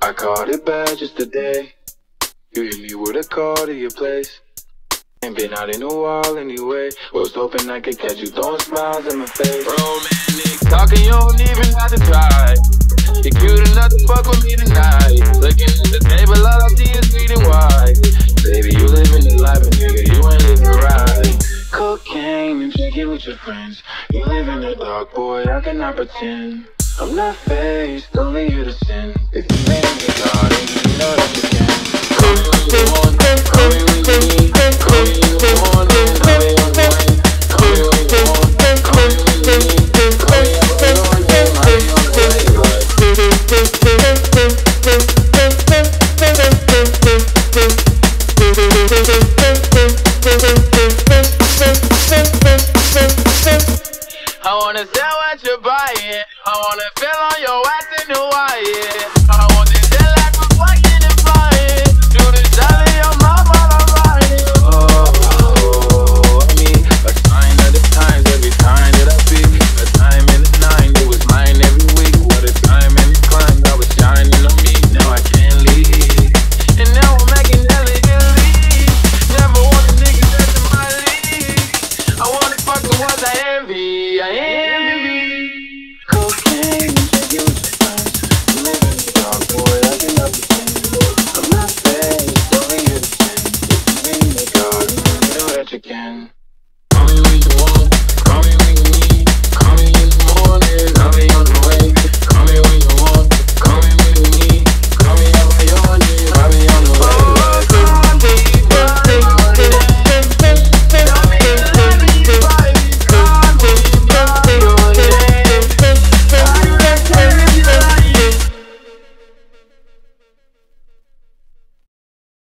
I caught it bad just today. You hit me with a call to your place. Ain't been out in a while anyway. Was hoping I could catch you throwing smiles in my face. Romantic talking, you don't even have to try. You're cute enough to fuck with me tonight. Looking at the table, all I see is sweet and white. Baby, you living the life, and nigga, you ain't living right. Cocaine and drinking with your friends. You live in the dark, boy, I cannot pretend. I'm not faced, only here to sin. If you ain't